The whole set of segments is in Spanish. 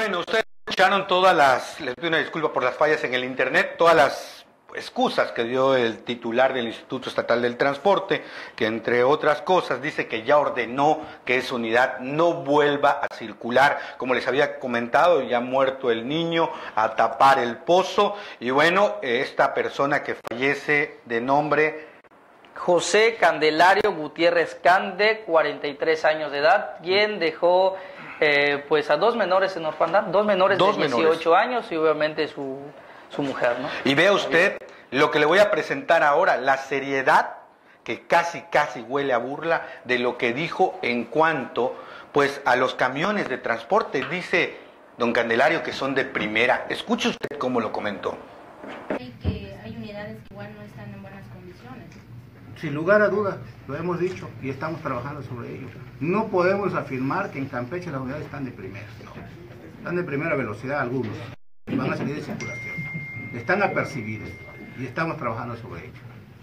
bueno, ustedes escucharon les pido una disculpa por las fallas en el internet, todas las excusas que dio el titular del Instituto Estatal del Transporte, que entre otras cosas dice que ya ordenó que esa unidad no vuelva a circular, como les había comentado, ya muerto el niño, a tapar el pozo, y bueno, esta persona que fallece de nombre José Candelario Gutiérrez Cande, 43 años de edad, quien dejó pues a dos menores en orfandad, dos menores de 18 años y obviamente su mujer, ¿no? Y vea usted lo que le voy a presentar ahora, la seriedad que casi huele a burla de lo que dijo en cuanto pues a los camiones de transporte. Dice don Candelario que son de primera. Escuche usted cómo lo comentó. Que hay unidades que igual no están en buenas condiciones. Sin lugar a dudas, lo hemos dicho y estamos trabajando sobre ello. No podemos afirmar que en Campeche las unidades están de primera, no. Están de primera velocidad algunos, van a salir de circulación. Están apercibidos y estamos trabajando sobre ello.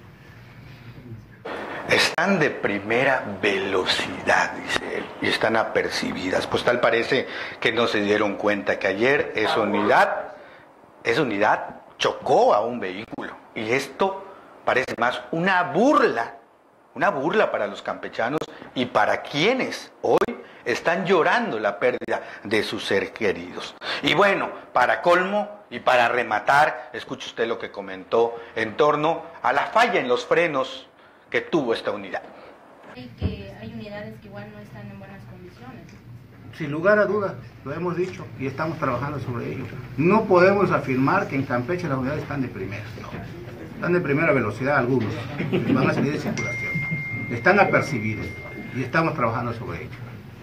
Están de primera velocidad, dice él, y están apercibidas. Pues tal parece que no se dieron cuenta que ayer esa unidad chocó a un vehículo. Y esto parece más una burla para los campechanos y para quienes hoy están llorando la pérdida de sus seres queridos. Y bueno, para colmo y para rematar, escuche usted lo que comentó en torno a la falla en los frenos que tuvo esta unidad. Que hay unidades que igual no están en buenas condiciones. Sin lugar a dudas, lo hemos dicho y estamos trabajando sobre ello. No podemos afirmar que en Campeche las unidades están de primera, no. Están de primera velocidad algunos, van a salir de circulación. Están apercibidos y estamos trabajando sobre ello.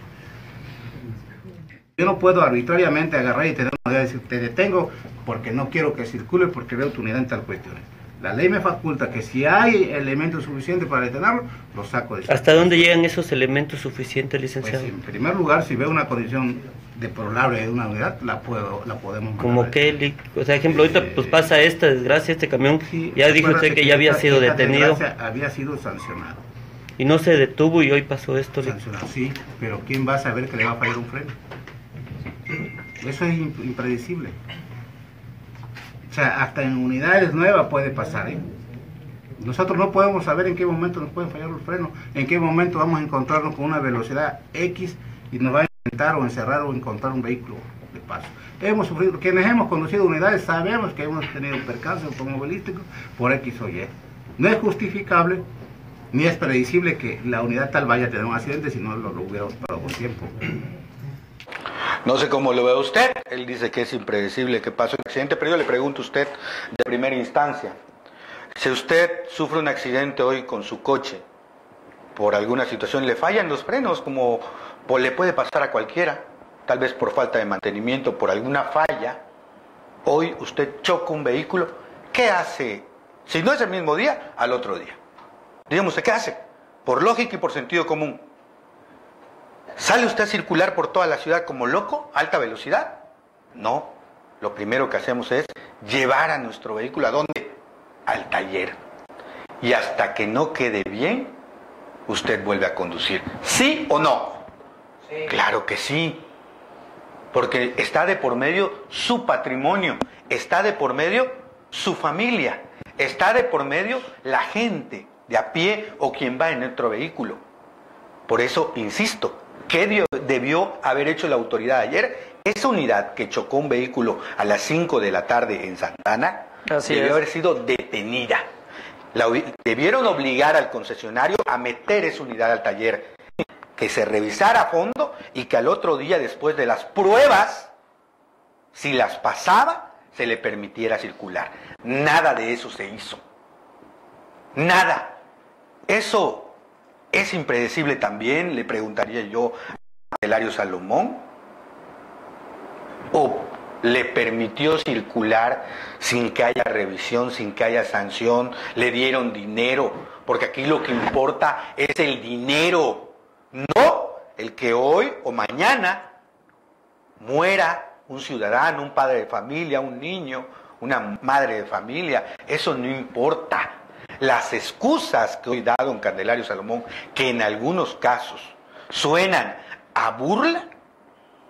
Yo no puedo arbitrariamente agarrar y tener una unidad y decir, te detengo porque no quiero que circule porque veo tu unidad en tal cuestión. La ley me faculta que si hay elementos suficientes para detenerlo, lo saco de circulación. ¿Hasta dónde llegan esos elementos suficientes, licenciado? Pues, en primer lugar, si veo una condición deplorable de una unidad, la podemos... Como que, o sea, ejemplo, ahorita pues pasa esta desgracia, este camión, sí, ya dijo usted que ya había sido detenido. Había sido sancionado. Y no se detuvo y hoy pasó esto. Sancionado, sí, pero ¿quién va a saber que le va a fallar un freno? Eso es impredecible. O sea, hasta en unidades nuevas puede pasar, ¿eh? Nosotros no podemos saber en qué momento nos pueden fallar los frenos, en qué momento vamos a encontrarnos con una velocidad X y nos va a intentar o encerrar o encontrar un vehículo de paso. Hemos sufrido, quienes hemos conducido unidades sabemos que hemos tenido percances automovilísticos por X o Y. No es justificable ni es predecible que la unidad tal vaya a tener un accidente si no lo hubiéramos parado con tiempo. No sé cómo lo ve usted, él dice que es impredecible que pase un accidente, pero yo le pregunto a usted de primera instancia, si usted sufre un accidente hoy con su coche, por alguna situación le fallan los frenos, como le puede pasar a cualquiera, tal vez por falta de mantenimiento, por alguna falla, hoy usted choca un vehículo, ¿qué hace? Si no es el mismo día, al otro día. Digamos, ¿qué hace? Por lógica y por sentido común. ¿Sale usted a circular por toda la ciudad como loco, a alta velocidad? No. Lo primero que hacemos es llevar a nuestro vehículo, ¿a dónde? Al taller. Y hasta que no quede bien, usted vuelve a conducir. ¿Sí o no? Sí. Claro que sí. Porque está de por medio su patrimonio, está de por medio su familia, está de por medio la gente de a pie o quien va en nuestro vehículo. Por eso, insisto, ¿qué debió haber hecho la autoridad ayer? Esa unidad que chocó un vehículo a las 5 de la tarde en Santana debió haber sido detenida. Debieron obligar al concesionario a meter esa unidad al taller, que se revisara a fondo y que al otro día, después de las pruebas, si las pasaba, se le permitiera circular. Nada de eso se hizo. Nada. Eso es impredecible también, le preguntaría yo a Candelario Salomón. ¿O le permitió circular sin que haya revisión, sin que haya sanción? ¿Le dieron dinero? Porque aquí lo que importa es el dinero, no el que hoy o mañana muera un ciudadano, un padre de familia, un niño, una madre de familia. Eso no importa. Las excusas que hoy da don Candelario Salomón, que en algunos casos suenan a burla,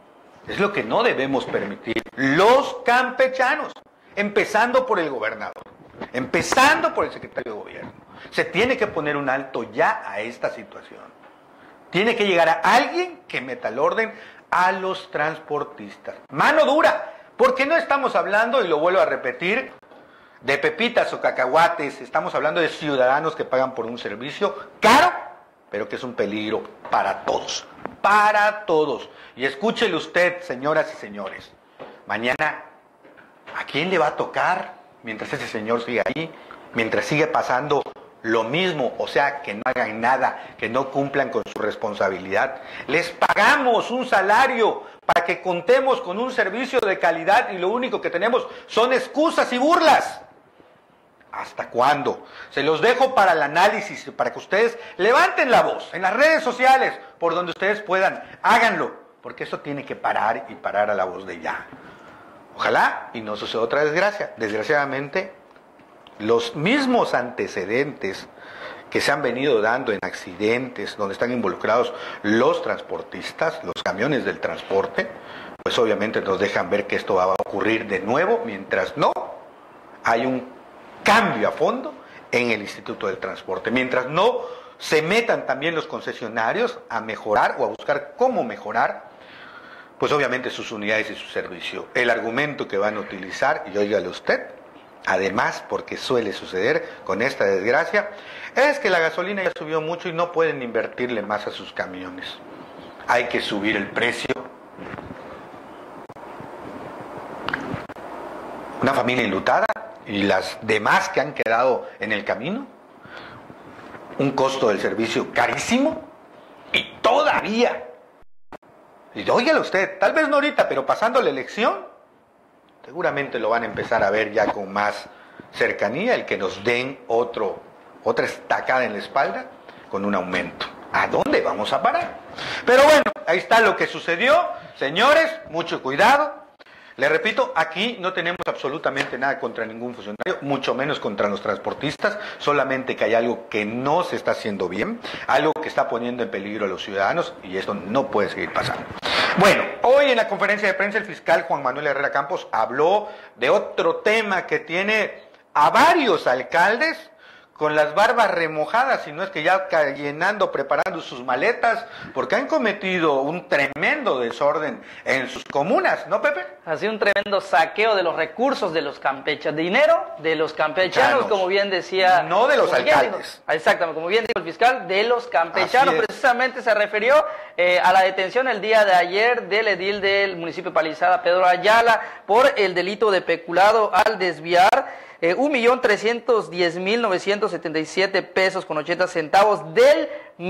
Es lo que no debemos permitir. Los campechanos, empezando por el gobernador, empezando por el secretario de gobierno, se tiene que poner un alto ya a esta situación. Tiene que llegar a alguien que meta el orden a los transportistas. Mano dura, porque no estamos hablando, y lo vuelvo a repetir, de pepitas o cacahuates, estamos hablando de ciudadanos que pagan por un servicio caro, pero que es un peligro para todos. Para todos. Y escúchele usted, señoras y señores, mañana, ¿a quién le va a tocar mientras ese señor siga ahí? Mientras sigue pasando lo mismo, o sea, que no hagan nada, que no cumplan con su responsabilidad. Les pagamos un salario para que contemos con un servicio de calidad y lo único que tenemos son excusas y burlas. ¿Hasta cuándo? Se los dejo para el análisis, para que ustedes levanten la voz en las redes sociales, por donde ustedes puedan, háganlo, porque esto tiene que parar y parar a la voz de ya. Ojalá y no suceda otra desgracia. Desgraciadamente, los mismos antecedentes que se han venido dando en accidentes donde están involucrados los transportistas, los camiones del transporte, pues obviamente nos dejan ver que esto va a ocurrir de nuevo mientras no hay un cambio a fondo en el Instituto del Transporte, mientras no se metan también los concesionarios a mejorar o a buscar cómo mejorar, pues obviamente sus unidades y su servicio. El argumento que van a utilizar, y óigale usted, además, porque suele suceder con esta desgracia, es que la gasolina ya subió mucho y no pueden invertirle más a sus camiones. Hay que subir el precio. Una familia enlutada y las demás que han quedado en el camino, un costo del servicio carísimo y todavía, y óigale usted, tal vez no ahorita, pero pasando la elección, seguramente lo van a empezar a ver ya con más cercanía, el que nos den otra estacada en la espalda con un aumento. ¿A dónde vamos a parar? Pero bueno, ahí está lo que sucedió. Señores, mucho cuidado. Les repito, aquí no tenemos absolutamente nada contra ningún funcionario, mucho menos contra los transportistas, solamente que hay algo que no se está haciendo bien, algo que está poniendo en peligro a los ciudadanos y esto no puede seguir pasando. Bueno, hoy en la conferencia de prensa el fiscal Juan Manuel Herrera Campos habló de otro tema que tiene a varios alcaldes con las barbas remojadas, si no es que ya llenando, preparando sus maletas, porque han cometido un tremendo desorden en sus comunas, ¿no, Pepe? Ha sido un tremendo saqueo de los recursos de los campechanos, dinero de los campechanos, como bien decía... No de los alcaldes. Exactamente, como bien dijo el fiscal, de los campechanos. Precisamente se refirió a la detención el día de ayer del edil del municipio de Palizada, Pedro Ayala, por el delito de peculado al desviar 1.310.977 pesos con 80 centavos del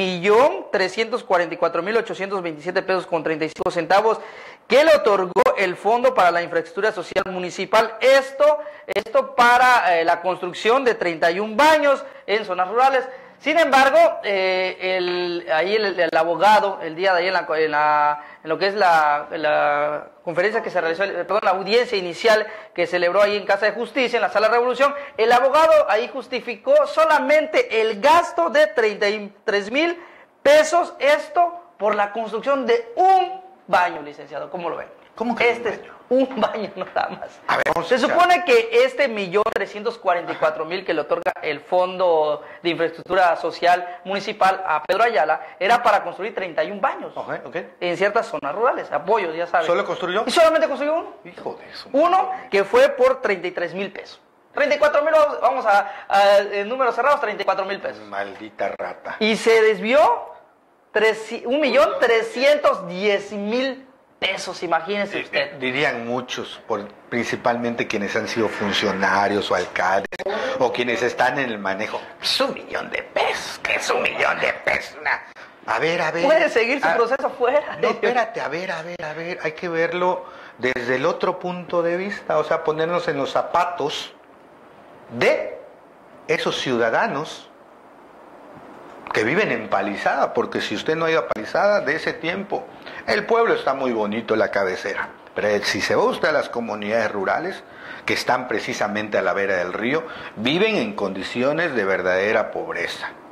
1.344.827 pesos con 35 centavos que le otorgó el Fondo para la Infraestructura Social Municipal. Esto para la construcción de 31 baños en zonas rurales. Sin embargo, el abogado, el día de ayer en lo que es la conferencia que se realizó, la audiencia inicial que celebró ahí en Casa de Justicia, en la Sala Revolución, el abogado ahí justificó solamente el gasto de 33,000 pesos, esto por la construcción de un baño, licenciado. ¿Cómo lo ven? ¿Cómo que este es un baño nada más? A ver, se supone que este 1.344.000 que le otorga el Fondo de Infraestructura Social Municipal a Pedro Ayala era para construir 31 baños en ciertas zonas rurales, apoyos, ya sabes. ¿Solo construyó? Y solamente construyó uno. Hijo de eso. Uno que fue por 33,000 pesos. 34,000, vamos en números cerrados, 34,000 pesos. Maldita rata. Y se desvió 1.310.000 pesos, imagínese usted. Dirían muchos, principalmente quienes han sido funcionarios o alcaldes, o quienes están en el manejo. Es 1,000,000 de pesos, ¿qué es 1,000,000 de pesos? A ver. Puede seguir su proceso fuera. No, espérate, a ver, hay que verlo desde el otro punto de vista, o sea, ponernos en los zapatos de esos ciudadanos que viven en Palizada, porque si usted no ha ido a Palizada de ese tiempo, el pueblo está muy bonito, la cabecera, pero si se va usted a las comunidades rurales, que están precisamente a la vera del río, viven en condiciones de verdadera pobreza.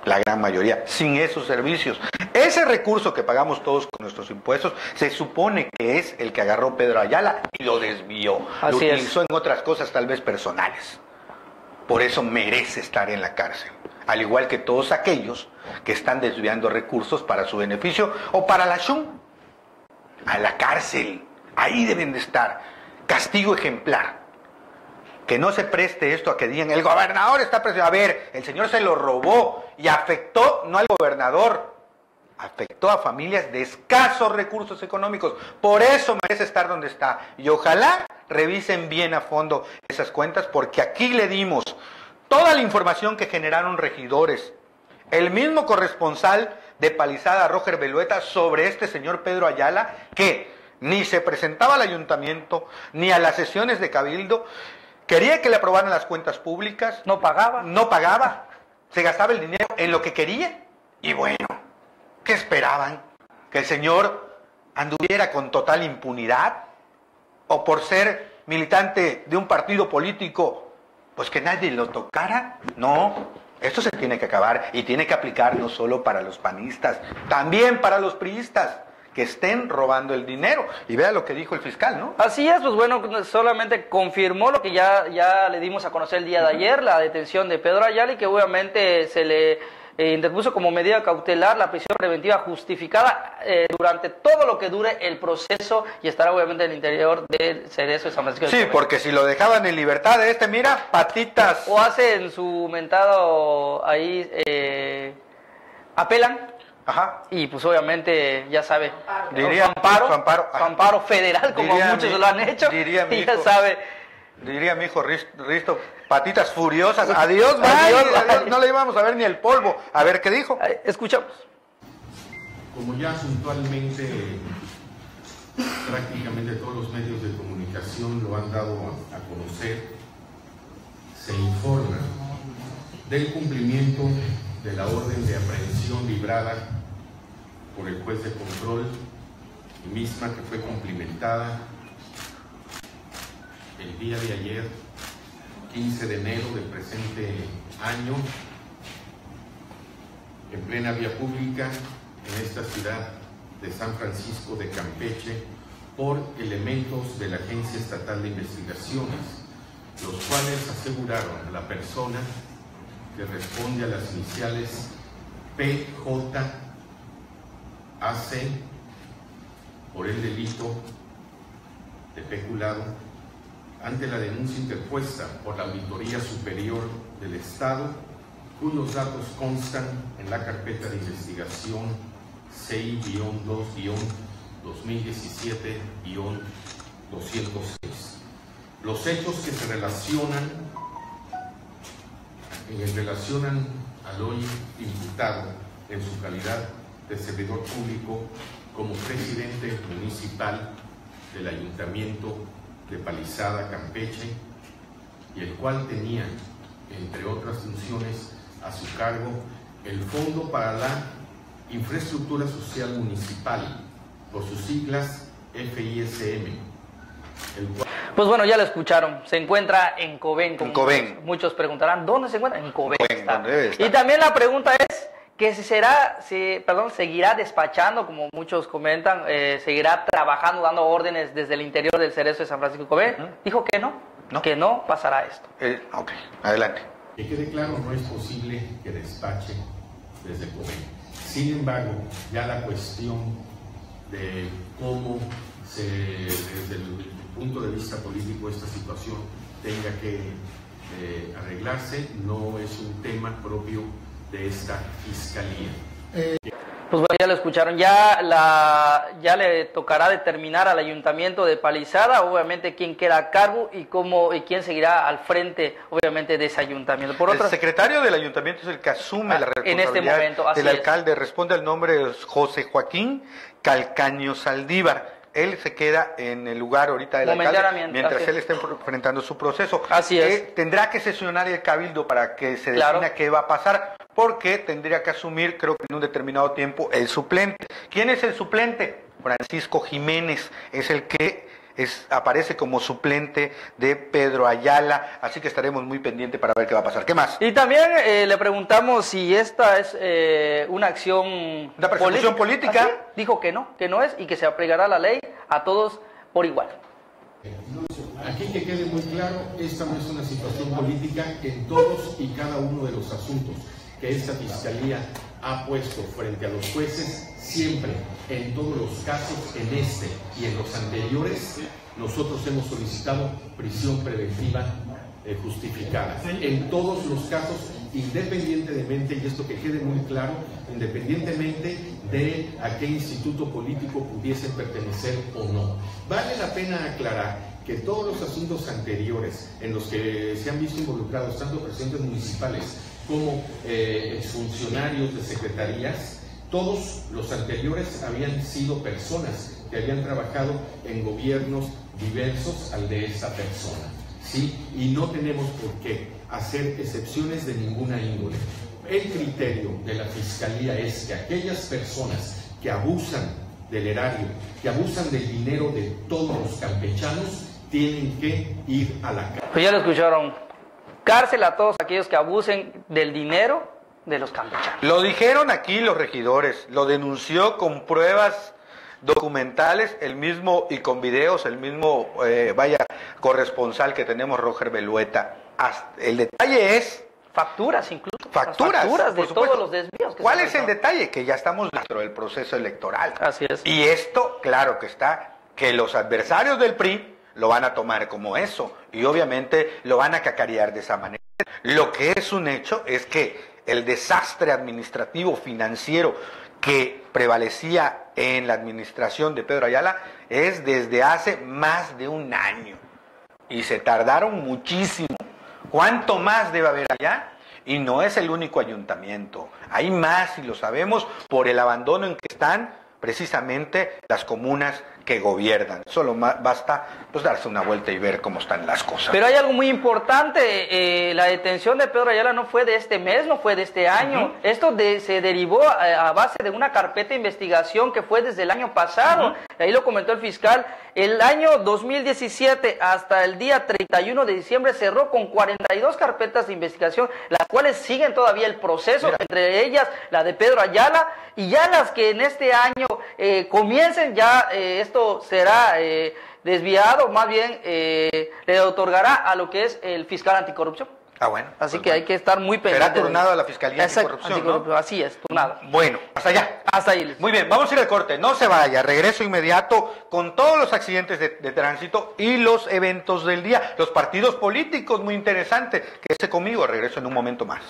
la gran mayoría, sin esos servicios. Ese recurso que pagamos todos con nuestros impuestos, se supone que es el que agarró Pedro Ayala y lo desvió. Lo utilizó en otras cosas tal vez personales. Por eso merece estar en la cárcel. Al igual que todos aquellos que están desviando recursos para su beneficio o para la shun. A la cárcel. Ahí deben de estar. Castigo ejemplar. Que no se preste esto a que digan, el gobernador está presionado. A ver, el señor se lo robó y afectó, no al gobernador, afectó a familias de escasos recursos económicos. Por eso merece estar donde está. Y ojalá revisen bien a fondo esas cuentas, porque aquí le dimos toda la información que generaron regidores, el mismo corresponsal de Palizada, Roger Belueta, sobre este señor Pedro Ayala, que ni se presentaba al ayuntamiento, ni a las sesiones de cabildo, quería que le aprobaran las cuentas públicas. No pagaba. Se gastaba el dinero en lo que quería. Y bueno, ¿qué esperaban? ¿Que el señor anduviera con total impunidad? ¿O por ser militante de un partido político, pues que nadie lo tocara? No, esto se tiene que acabar y tiene que aplicar no solo para los panistas, también para los priistas que estén robando el dinero. Y vea lo que dijo el fiscal, ¿no? Así es, pues bueno, solamente confirmó lo que ya le dimos a conocer el día de ayer, la detención de Pedro Ayala, y que obviamente se le interpuso como medida cautelar la prisión preventiva justificada durante todo lo que dure el proceso, y estará obviamente en el interior del Cerezo de San Francisco de Sí, Coben. porque si lo dejaban en libertad mira, patitas. O hacen su mentado ahí, apelan. Ajá. Y pues obviamente, ya sabe, Diría su amparo federal, como muchos lo han hecho, y ya sabe. Diría mi hijo Risto, patitas furiosas, adiós, adiós, no le íbamos a ver ni el polvo. A ver qué dijo. Escuchamos. Como ya puntualmente prácticamente todos los medios de comunicación lo han dado a conocer, se informa del cumplimiento de la orden de aprehensión librada por el juez de control, misma que fue cumplimentada el día de ayer, 15 de enero del presente año, en plena vía pública en esta ciudad de San Francisco de Campeche, por elementos de la Agencia Estatal de Investigaciones, los cuales aseguraron a la persona que responde a las iniciales PJAC por el delito de peculado ante la denuncia interpuesta por la Auditoría Superior del Estado, cuyos datos constan en la carpeta de investigación CI-2-2017-206. Los hechos que se relacionan al hoy imputado en su calidad de servidor público como presidente municipal del Ayuntamiento de Palizada, Campeche, y el cual tenía, entre otras funciones, a su cargo el Fondo para la Infraestructura Social Municipal, por sus siglas FISM. Pues bueno, ya lo escucharon, se encuentra en Coben. En Coben. Muchos preguntarán, ¿dónde se encuentra? En Coben. ¿Dónde debe estar? Y también la pregunta es que seguirá despachando, como muchos comentan, seguirá trabajando, dando órdenes desde el interior del Cerezo de San Francisco de Coben. Dijo que no, que no pasará esto. Ok, adelante. Que quede claro, no es posible que despache desde Coben. Sin embargo, ya la cuestión de cómo desde el punto de vista político esta situación tenga que arreglarse no es un tema propio de esta fiscalía. Pues bueno, ya lo escucharon, ya le tocará determinar al Ayuntamiento de Palizada, obviamente, quién queda a cargo y quién seguirá al frente, obviamente, de ese ayuntamiento. El secretario del ayuntamiento es el que asume la responsabilidad en este momento, del alcalde. Responde al nombre de José Joaquín Calcaño Saldívar. Él se queda en el lugar ahorita del alcalde mientras él está enfrentando su proceso. Así es. Tendrá que sesionar el cabildo para que se defina qué va a pasar, porque tendría que asumir, creo que en un determinado tiempo, el suplente. ¿Quién es el suplente? Francisco Jiménez es el que aparece como suplente de Pedro Ayala, así que estaremos muy pendientes para ver qué va a pasar. ¿Qué más? Y también le preguntamos si esta es una acción ¿una persecución política? ¿Así? Dijo que no es, y que se aplicará la ley a todos por igual. Aquí que quede muy claro, esta no es una situación política en todos y cada uno de los asuntos que esta Fiscalía ha puesto frente a los jueces. Siempre, en todos los casos, en este y en los anteriores, nosotros hemos solicitado prisión preventiva justificada. En todos los casos, independientemente, y esto que quede muy claro, independientemente de a qué instituto político pudiesen pertenecer o no. Vale la pena aclarar que todos los asuntos anteriores en los que se han visto involucrados tanto presidentes municipales como exfuncionarios de secretarías, todos los anteriores habían sido personas que habían trabajado en gobiernos diversos al de esta persona, ¿sí? Y no tenemos por qué hacer excepciones de ninguna índole. El criterio de la Fiscalía es que aquellas personas que abusan del erario, que abusan del dinero de todos los campechanos, tienen que ir a la cárcel. Pues ya lo escucharon, cárcel a todos aquellos que abusen del dinero de los campechanos. Lo dijeron aquí los regidores, lo denunció con pruebas documentales, el mismo, y con videos, el mismo, corresponsal que tenemos, Roger Belueta. El detalle es... Facturas incluso. Facturas de todos los desvíos. ¿Cuál es el detalle? Que ya estamos dentro del proceso electoral. Así es. Y esto, claro que está, que los adversarios del PRI lo van a tomar como eso, y obviamente lo van a cacarear de esa manera. Lo que es un hecho es que el desastre administrativo financiero que prevalecía en la administración de Pedro Ayala es desde hace más de un año, y se tardaron muchísimo. ¿Cuánto más debe haber allá? Y no es el único ayuntamiento, hay más, y lo sabemos por el abandono en que están precisamente las comunas que gobiernan. Solo basta pues darse una vuelta y ver cómo están las cosas. Pero hay algo muy importante, la detención de Pedro Ayala no fue de este mes, no fue de este año. Esto se derivó a base de una carpeta de investigación que fue desde el año pasado. Ahí lo comentó el fiscal. El año 2017 hasta el día 31 de diciembre cerró con 42 carpetas de investigación, las cuales siguen todavía el proceso, entre ellas la de Pedro Ayala, y ya las que en este año comiencen, ya esto será desviado, más bien le otorgará a lo que es el fiscal anticorrupción. Ah, bueno. Así pues que bueno, hay que estar muy pendiente. será turnado a la Fiscalía Anticorrupción, ¿no? Así es, turnado. Bueno, hasta allá. Hasta ahí. Muy bien, vamos a ir al corte. No se vaya, regreso inmediato con todos los accidentes de tránsito y los eventos del día. Los partidos políticos, muy interesante. Quédese conmigo, regreso en un momento más.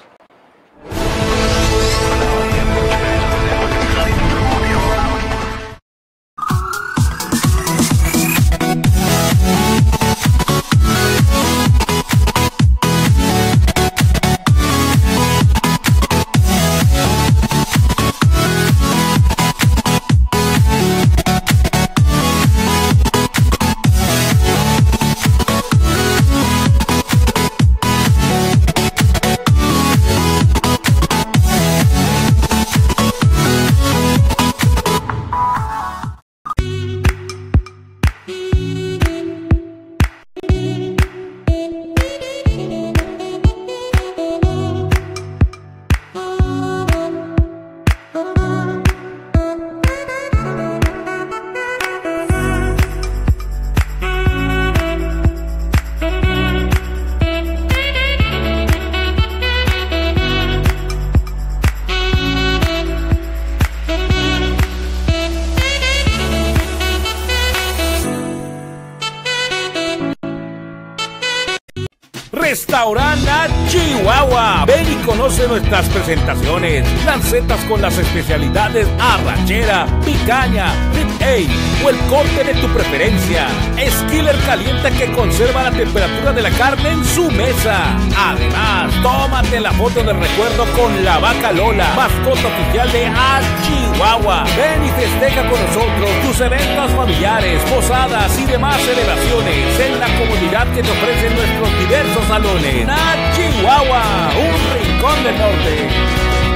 Restaurante Chihuahua. Ven y conoce nuestras presentaciones. Lancetas con las especialidades arrachera, picaña, rib-eye o el corte de tu preferencia. Skiller caliente que conserva la temperatura de la carne en su mesa. Además, tómate la foto de recuerdo con la vaca Lola, mascota oficial de Chihuahua. Ven y festeja con nosotros tus eventos familiares, posadas y demás celebraciones en la comodidad que te ofrecen nuestros diversos salones. Chihuahua, un rincón del norte.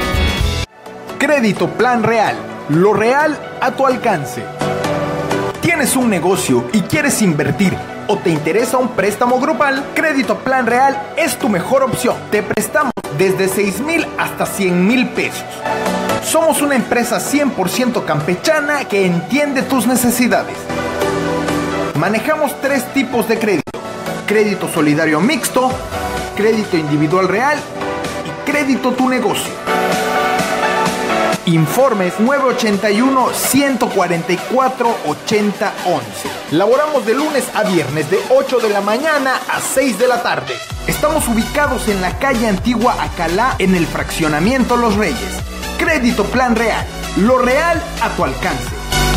Crédito Plan Real, lo real a tu alcance. ¿Tienes ¿Tienes un negocio y quieres invertir o te interesa un préstamo grupal? Crédito Plan Real es tu mejor opción. Te prestamos desde 6,000 hasta 100,000 pesos. Somos una empresa 100% campechana que entiende tus necesidades. Manejamos 3 tipos de crédito: crédito solidario mixto, crédito individual real y crédito tu negocio. Informes 981-144-8011. Laboramos de lunes a viernes de 8 de la mañana a 6 de la tarde. Estamos ubicados en la calle Antigua Acalá, en el fraccionamiento Los Reyes. Crédito Plan Real. Lo real a tu alcance.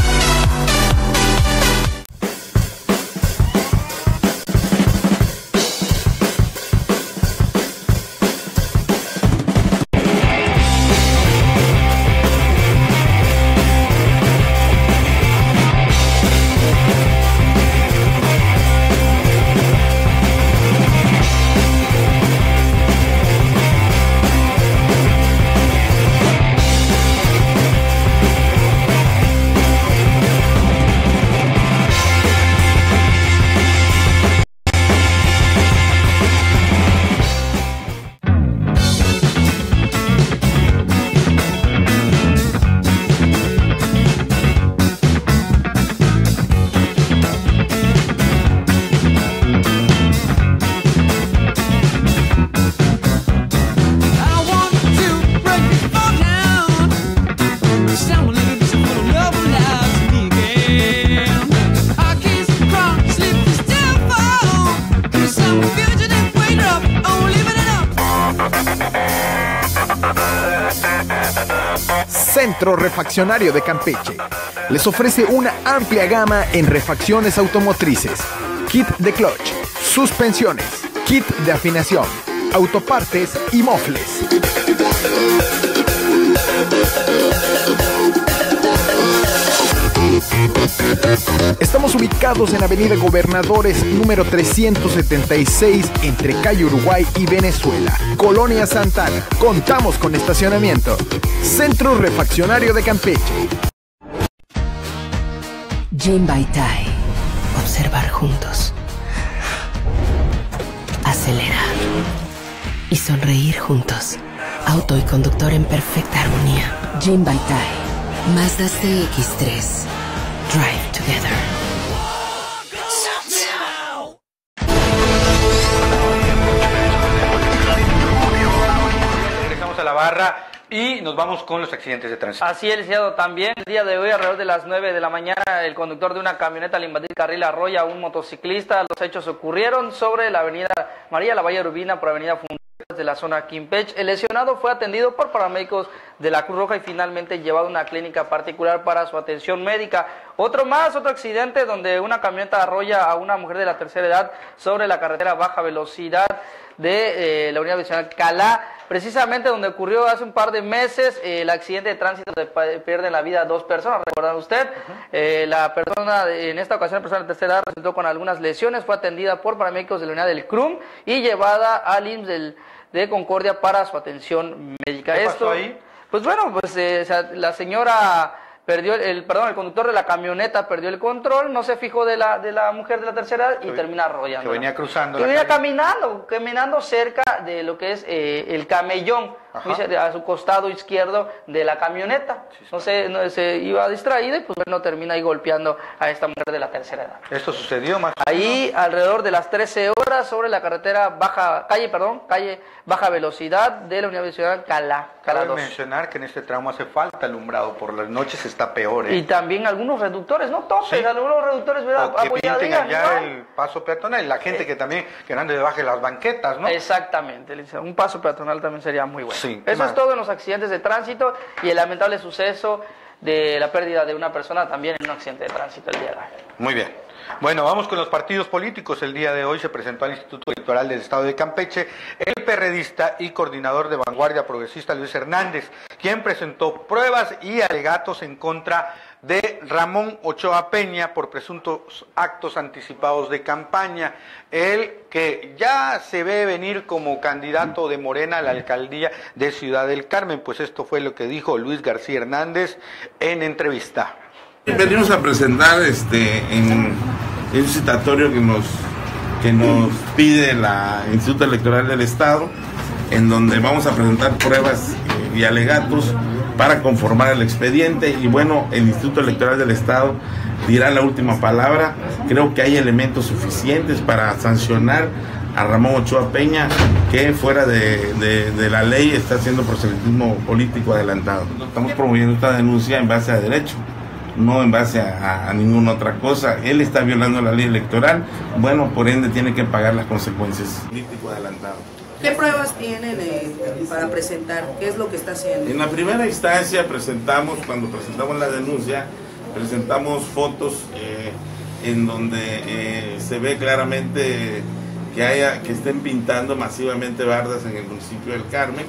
Centro Refaccionario de Campeche les ofrece una amplia gama en refacciones automotrices, kit de clutch, suspensiones, kit de afinación, autopartes y mofles. Estamos ubicados en Avenida Gobernadores número 376 entre Calle Uruguay y Venezuela, Colonia Santana. Contamos con estacionamiento. Centro Refaccionario de Campeche. Jane Baitai. Observar juntos. Acelerar. Y sonreír juntos. Auto y conductor en perfecta armonía. Jane Baitai. Mazda CX-3. Drive together. Regresamos a la barra y nos vamos con los accidentes de tránsito. Así es, licenciado, también el día de hoy alrededor de las 9 de la mañana el conductor de una camioneta al invadir carril arrolla a un motociclista. Los hechos ocurrieron sobre la avenida María Lavalle Urbina por avenida Fundación de la zona Quimpech. El lesionado fue atendido por paramédicos de la Cruz Roja y finalmente llevado a una clínica particular para su atención médica. Otro accidente donde una camioneta arrolla a una mujer de la tercera edad sobre la carretera baja velocidad de la unidad vecinal Calá, precisamente donde ocurrió hace un par de meses el accidente de tránsito donde pierden la vida 2 personas, ¿recuerda usted? La persona, en esta ocasión la persona de tercera edad resultó con algunas lesiones, fue atendida por paramédicos de la unidad del CRUM y llevada al IMSS de Concordia para su atención médica. ¿Qué pasó ahí? Pues bueno, la señora perdió el conductor de la camioneta perdió el control, no se fijó de la mujer de la tercera edad y termina arrollando. Que venía cruzando. Que venía caminando cerca de lo que es el camellón, a su costado izquierdo de la camioneta. Se iba distraída y pues bueno, termina ahí golpeando a esta mujer de la tercera edad. ¿Esto sucedió más? Ahí alrededor de las 13 horas sobre la carretera calle baja velocidad de la Unidad Vecinal Calá. Cabe mencionar que en este tramo hace falta alumbrado, por las noches está peor. Y también algunos reductores, no topes, algunos reductores, ¿verdad? O que pinten allá el paso peatonal y la gente que también que ande debajo de las banquetas, ¿no? Exactamente, un paso peatonal también sería muy bueno. Sí, eso es todo en los accidentes de tránsito y el lamentable suceso de la pérdida de una persona también en un accidente de tránsito el día de hoy. Muy bien. Bueno, vamos con los partidos políticos. El día de hoy se presentó al Instituto Electoral del Estado de Campeche el perredista y coordinador de Vanguardia Progresista Luis Hernández, quien presentó pruebas y alegatos en contra de Ramón Ochoa Peña por presuntos actos anticipados de campaña. Él, que ya se ve venir como candidato de Morena a la alcaldía de Ciudad del Carmen, pues esto fue lo que dijo Luis García Hernández en entrevista. Venimos a presentar en un citatorio que nos pide el Instituto Electoral del Estado, en donde vamos a presentar pruebas y alegatos para conformar el expediente, y bueno, el Instituto Electoral del Estado dirá la última palabra. Creo que hay elementos suficientes para sancionar a Ramón Ochoa Peña, que fuera de la ley está haciendo proselitismo político adelantado. Estamos promoviendo esta denuncia en base a derecho, no en base a ninguna otra cosa. Él está violando la ley electoral, bueno, por ende tiene que pagar las consecuencias. Político adelantado. ¿Qué pruebas tienen para presentar? ¿Qué es lo que está haciendo? En la primera instancia cuando presentamos la denuncia, presentamos fotos en donde se ve claramente que estén pintando masivamente bardas en el municipio del Carmen,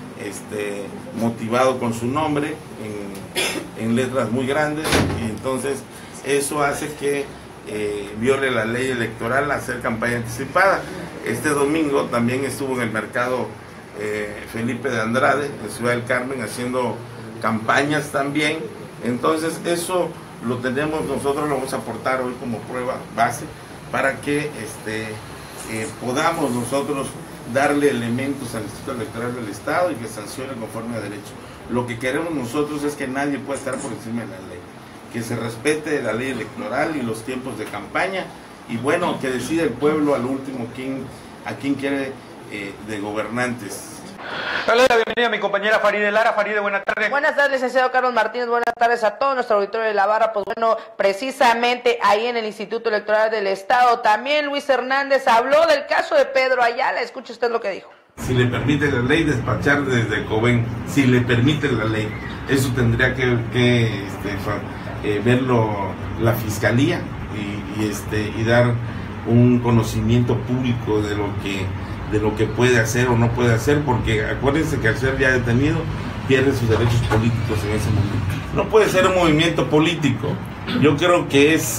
motivado con su nombre en letras muy grandes, y entonces eso hace que viole la ley electoral hacer campaña anticipada. Este domingo también estuvo en el mercado Felipe de Andrade, en Ciudad del Carmen, haciendo campañas también. Entonces eso lo tenemos nosotros, lo vamos a aportar hoy como prueba base para que podamos nosotros darle elementos al Instituto Electoral del Estado y que sancione conforme a derecho. Lo que queremos nosotros es que nadie pueda estar por encima de la ley, que se respete la ley electoral y los tiempos de campaña, y bueno, que decida el pueblo al último a quién quiere de gobernantes. Dale la bienvenida a mi compañera Faride Lara. Faride, buenas tardes. Buenas tardes, licenciado Carlos Martínez. Buenas tardes a todo nuestro auditorio de La Barra. Pues bueno, precisamente ahí en el Instituto Electoral del Estado, también Luis Hernández habló del caso de Pedro Ayala. Escuche usted lo que dijo. Si le permite la ley despachar desde Cobén, si le permite la ley, eso tendría que verlo la Fiscalía y dar un conocimiento público de lo que puede hacer o no puede hacer, porque acuérdense que al ser ya detenido pierde sus derechos políticos en ese momento. No puede ser un movimiento político. Yo creo que es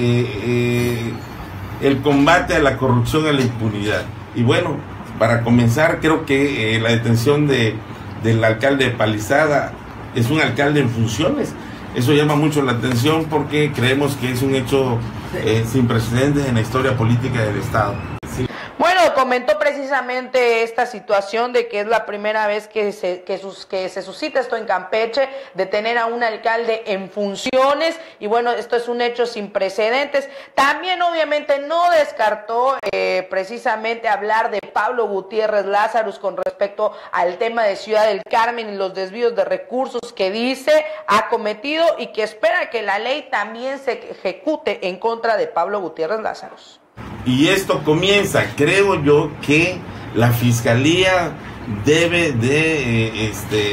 el combate a la corrupción y a la impunidad. Y bueno, para comenzar, creo que la detención del alcalde de Palizada es un alcalde en funciones. Eso llama mucho la atención porque creemos que es un hecho sin precedentes en la historia política del Estado. Bueno, comentó precisamente esta situación de que es la primera vez que se suscita esto en Campeche, de tener a un alcalde en funciones, y bueno, esto es un hecho sin precedentes. También obviamente no descartó precisamente hablar de Pablo Gutiérrez Lazarus con respecto al tema de Ciudad del Carmen y los desvíos de recursos que dice ha cometido, y que espera que la ley también se ejecute en contra de Pablo Gutiérrez Lazarus. Y esto comienza, creo yo, que la Fiscalía debe de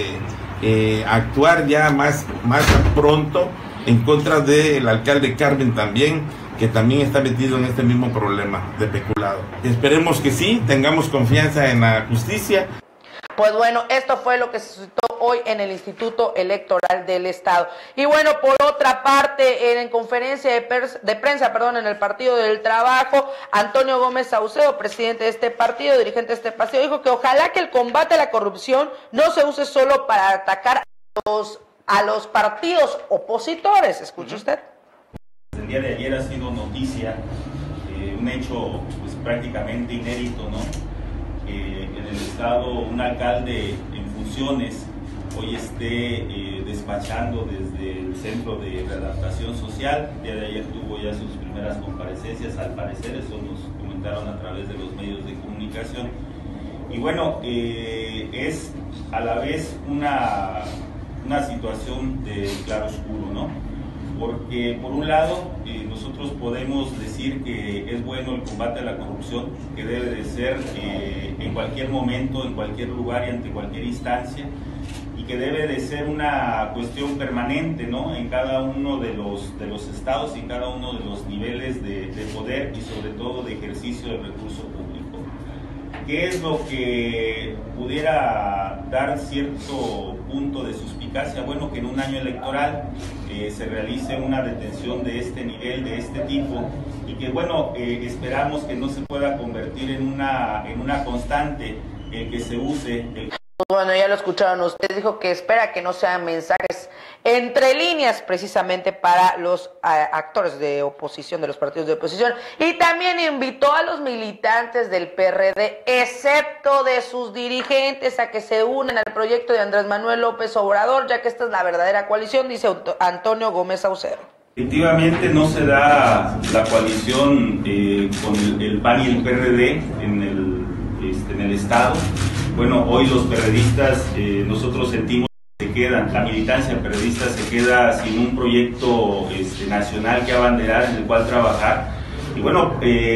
actuar ya más pronto en contra del alcalde Carmen también, que también está metido en este mismo problema de peculado. Esperemos que sí, tengamos confianza en la justicia. Pues bueno, esto fue lo que se suscitó hoy en el Instituto Electoral del Estado. Y bueno, por otra parte, en conferencia de prensa, en el Partido del Trabajo, Antonio Gómez Saucedo, presidente de este partido, dirigente de este partido, dijo que ojalá que el combate a la corrupción no se use solo para atacar a los partidos opositores. ¿Escucha usted? El día de ayer ha sido noticia, un hecho pues prácticamente inédito, ¿no? En el Estado un alcalde en funciones hoy esté despachando desde el Centro de Readaptación Social. El día de ayer tuvo ya sus primeras comparecencias, al parecer, eso nos comentaron a través de los medios de comunicación. Y bueno, es a la vez una situación de claroscuro, ¿no? Porque por un lado nosotros podemos decir que es bueno el combate a la corrupción, que debe de ser en cualquier momento, en cualquier lugar y ante cualquier instancia, y que debe de ser una cuestión permanente, ¿no? En cada uno de los estados y cada uno de los niveles de poder y sobre todo de ejercicio del recurso público. ¿Qué es lo que pudiera dar cierto punto de suspicacia? Bueno, que en un año electoral se realice una detención de este nivel, de este tipo, y que bueno, esperamos que no se pueda convertir en una constante el que se use. Bueno, ya lo escucharon ustedes, dijo que espera que no sean mensajes entre líneas precisamente para los actores de oposición, de los partidos de oposición, y también invitó a los militantes del PRD, excepto de sus dirigentes, a que se unan al proyecto de Andrés Manuel López Obrador, ya que esta es la verdadera coalición, dice Antonio Gómez Saucedo. Efectivamente no se da la coalición con el PAN y el PRD en el Estado. Bueno, hoy los perredistas, nosotros sentimos que se quedan, la militancia perredista se queda sin un proyecto nacional que abanderar, en el cual trabajar. Y bueno,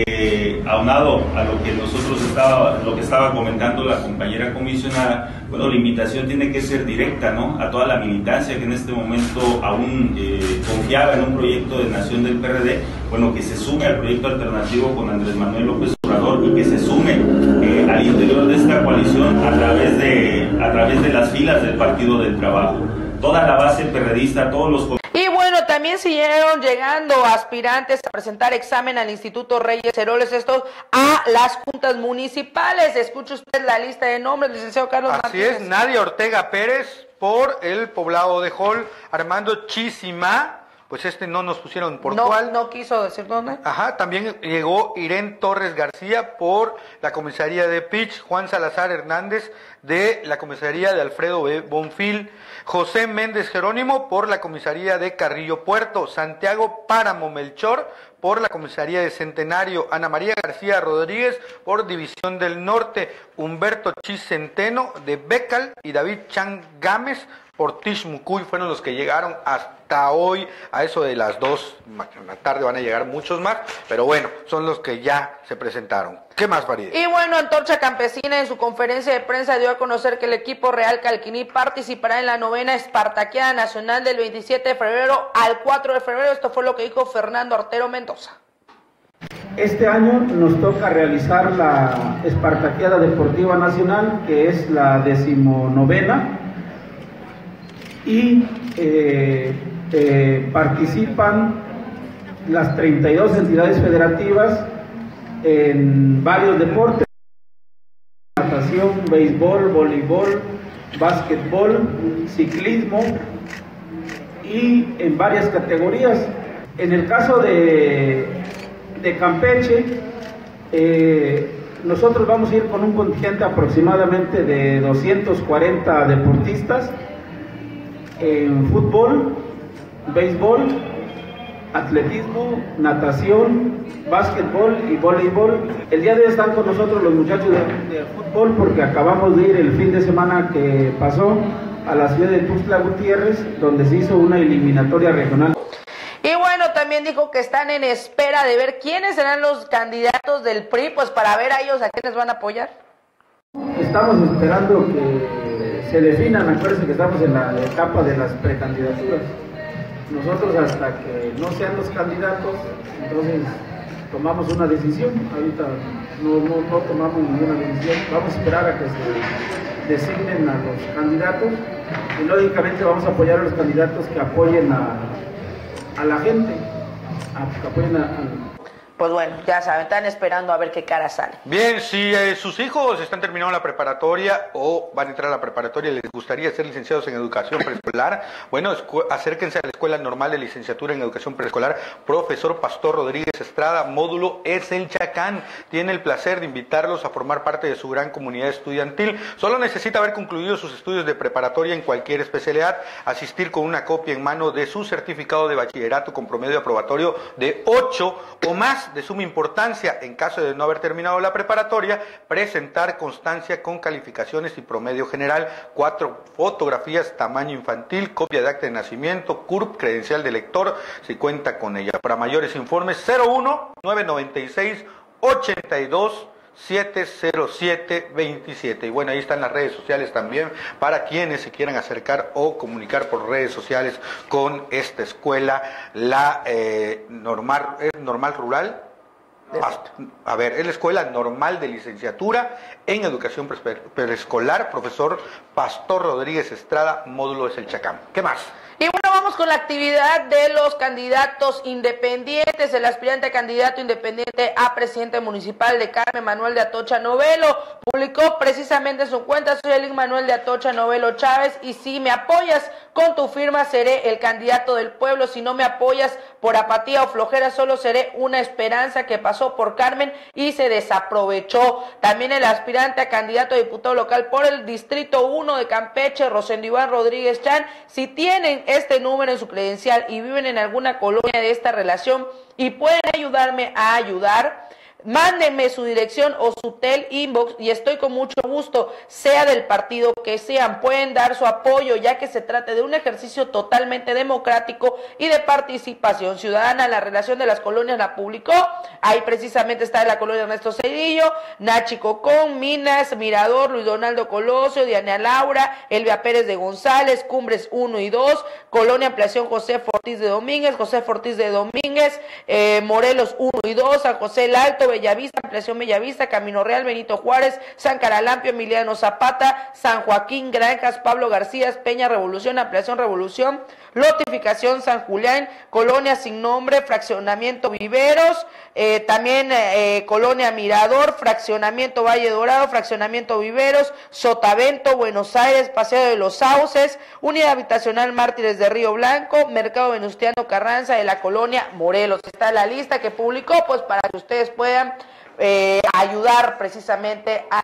aunado a lo que lo que estaba comentando la compañera comisionada, bueno, la invitación tiene que ser directa, ¿no?, a toda la militancia que en este momento aún confiaba en un proyecto de nación del PRD, bueno, que se sume al proyecto alternativo con Andrés Manuel López Obrador y que se sume al interior de esta coalición a través de las filas del Partido del Trabajo. Toda la base perredista, todos los... Y bueno, también siguieron llegando aspirantes a presentar examen al Instituto Reyes Heroles, estos a las juntas municipales. Escuche usted la lista de nombres, licenciado Carlos Martínez. Así es, Nadia Ortega Pérez por el poblado de Jol, Armando Chisima, pues no nos pusieron por cuál. No quiso decir dónde. Ajá, también llegó Irene Torres García por la comisaría de Pich, Juan Salazar Hernández de la comisaría de Alfredo B. Bonfil, José Méndez Jerónimo por la comisaría de Carrillo Puerto, Santiago Páramo Melchor por la comisaría de Centenario, Ana María García Rodríguez por División del Norte, Humberto Chis Centeno de Becal y David Chan Gámez por Tishmucuy. Fueron los que llegaron hasta hoy, a eso de las 2 de la tarde van a llegar muchos más, pero bueno, son los que ya se presentaron. ¿Qué más, Farideh? Y bueno, Antorcha Campesina en su conferencia de prensa dio a conocer que el equipo Real Calquiní participará en la 9ª Espartaquiada Nacional del 27 de febrero al 4 de febrero. Esto fue lo que dijo Fernando Artero Mendoza. Este año nos toca realizar la Espartaquiada Deportiva Nacional, que es la 19ª, y participan las 32 entidades federativas en varios deportes: natación, béisbol, voleibol, básquetbol, ciclismo y en varias categorías. En el caso de Campeche, nosotros vamos a ir con un contingente aproximadamente de 240 deportistas en fútbol, béisbol, atletismo, natación, básquetbol y voleibol. El día de hoy están con nosotros los muchachos de fútbol porque acabamos de ir el fin de semana que pasó a la ciudad de Tuxtla Gutiérrez, donde se hizo una eliminatoria regional. Y bueno, también dijo que están en espera de ver quiénes serán los candidatos del PRI, pues para ver a ellos a quiénes van a apoyar. Estamos esperando que se definan, acuérdense que estamos en la etapa de las precandidaturas. Nosotros hasta que no sean los candidatos, entonces tomamos una decisión. Ahorita no tomamos ninguna decisión, vamos a esperar a que se designen a los candidatos y lógicamente vamos a apoyar a los candidatos que apoyen a la gente, que apoyen Pues bueno, ya saben, están esperando a ver qué cara sale. Bien, si sus hijos están terminando la preparatoria o van a entrar a la preparatoria y les gustaría ser licenciados en educación preescolar, bueno, acérquense a la Escuela Normal de Licenciatura en Educación Preescolar, Profesor Pastor Rodríguez Estrada, módulo Es el Chacán. Tiene el placer de invitarlos a formar parte de su gran comunidad estudiantil. Solo necesita haber concluido sus estudios de preparatoria en cualquier especialidad, asistir con una copia en mano de su certificado de bachillerato con promedio aprobatorio de 8 o más. De suma importancia, en caso de no haber terminado la preparatoria, presentar constancia con calificaciones y promedio general, 4 fotografías tamaño infantil, copia de acta de nacimiento, CURP, credencial de lector, si cuenta con ella. Para mayores informes, 01-996-82-707-27. Y bueno, ahí están las redes sociales también para quienes se quieran acercar o comunicar por redes sociales con esta escuela, la normal rural. A ver, es la Escuela Normal de Licenciatura en Educación Preescolar, Profesor Pastor Rodríguez Estrada, módulo Es el Chacán. ¿Qué más? Y bueno, vamos vamos con la actividad de los candidatos independientes. El aspirante a candidato independiente a presidente municipal de Carmen, Manuel de Atocha Novelo, publicó precisamente en su cuenta: soy el Manuel de Atocha Novelo Chávez, y si me apoyas con tu firma seré el candidato del pueblo. Si no me apoyas por apatía o flojera, solo seré una esperanza que pasó por Carmen y se desaprovechó. También el aspirante a candidato a diputado local por el Distrito 1 de Campeche, Rosendo Iván Rodríguez Chan: si tienen este número en su credencial y viven en alguna colonia de esta relación y pueden ayudarme a ayudar, mándenme su dirección o su tel inbox y estoy con mucho gusto, sea del partido que sean. Pueden dar su apoyo, ya que se trata de un ejercicio totalmente democrático y de participación ciudadana. La relación de las colonias la publicó, ahí precisamente está en la colonia Ernesto Cedillo, Nachi Cocón, Minas, Mirador, Luis Donaldo Colosio, Diana Laura, Elvia Pérez de González, Cumbres 1 y 2, Colonia Ampliación José Ortiz de Domínguez, Morelos 1 y 2, San José el Alto, Bellavista, Ampliación Bellavista, Camino Real, Benito Juárez, San Caralampio, Emiliano Zapata, San Joaquín, Granjas, Pablo García, Peña Revolución, Ampliación Revolución, Lotificación San Julián, Colonia Sin Nombre, Fraccionamiento Viveros, también Colonia Mirador, Fraccionamiento Valle Dorado, Fraccionamiento Viveros, Sotavento, Buenos Aires, Paseo de los Sauces, Unidad Habitacional Mártires de Río Blanco, Mercado Venustiano Carranza de la Colonia Morelos. Está la lista que publicó, pues para que ustedes puedan ayudar precisamente a